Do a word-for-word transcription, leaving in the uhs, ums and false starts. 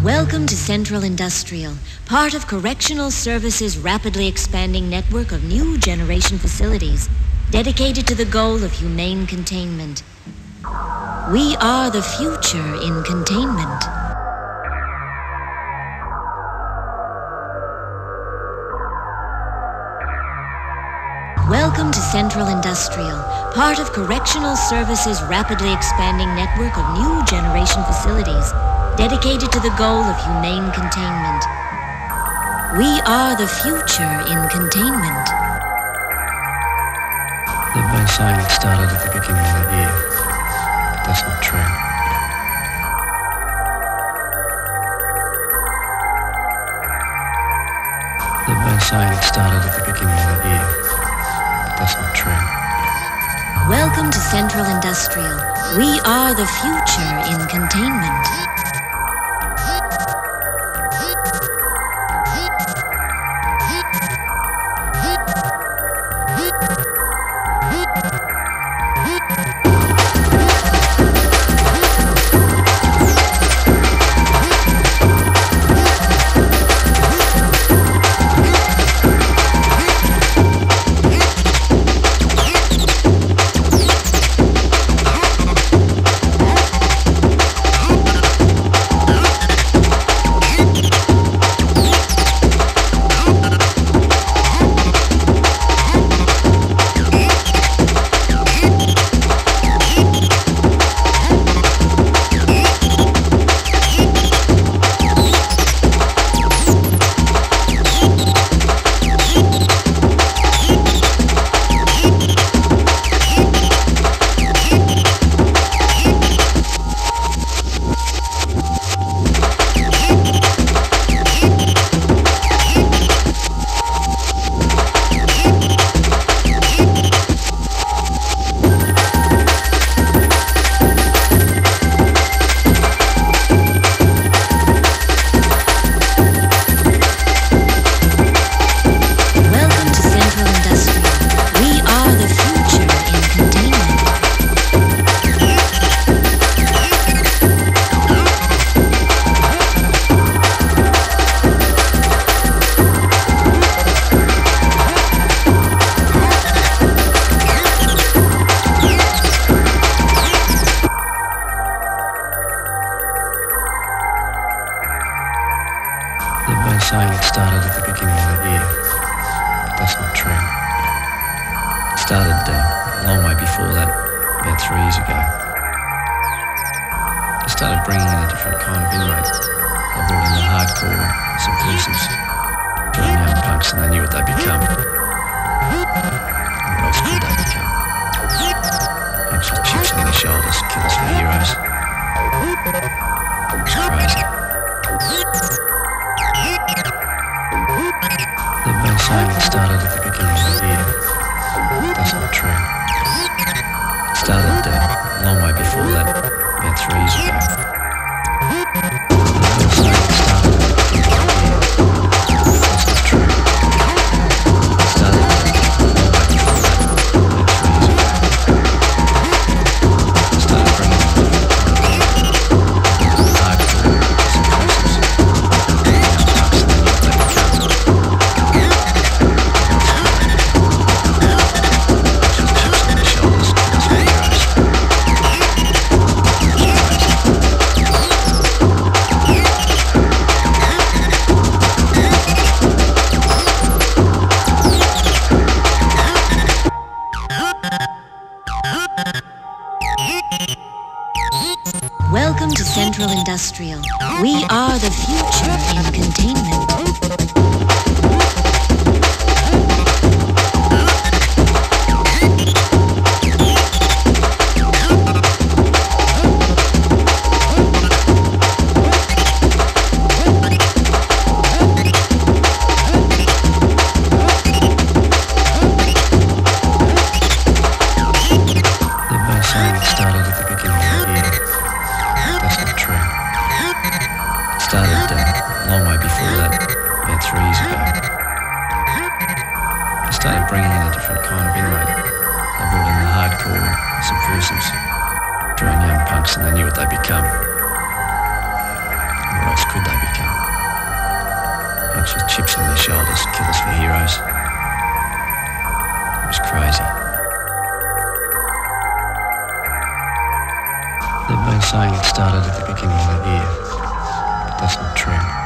Welcome to Central Industrial, part of Correctional Services' rapidly expanding network of new generation facilities dedicated to the goal of humane containment. We are the future in containment. Welcome to Central Industrial, part of Correctional Services' rapidly expanding network of new generation facilities dedicated to the goal of humane containment. We are the future in containment. They've been saying it started at the beginning of the year, but that's not true. They've been saying it started at the beginning of the year, but that's not true. Welcome to Central Industrial. We are the future in containment. Saying it started at the beginning of the year, but that's not true. It started uh, a long way before that, about three years ago. They started bringing in a different kind of inmate. They brought in the hardcore subversives, throwing young punks, and they knew what they'd become. What else could they become? Punks with chips on their shoulders, killers for heroes. It's crazy. They've been saying it started at the beginning of the year. That's not true. It started uh, a long way before that, about three years ago. They've been saying it started at the beginning of the year. That's not true. It started uh, a long way before that, about three years ago. They started bringing in different kind of hardcore subversives. Young punks, and they knew what they become. Welcome to Central Industrial. We are the future in containment. They've been saying it started at the beginning of the year. That's not true. It started uh, a long way before that, about three years ago. They started bringing in a different kind of inmate. They brought in the hardcore subversives, throwing young punks, and they knew what they'd become. What else could they be? punks with chips on their shoulders kill us for heroes. It was crazy. They've been saying it started at the beginning of the year, but that's not true.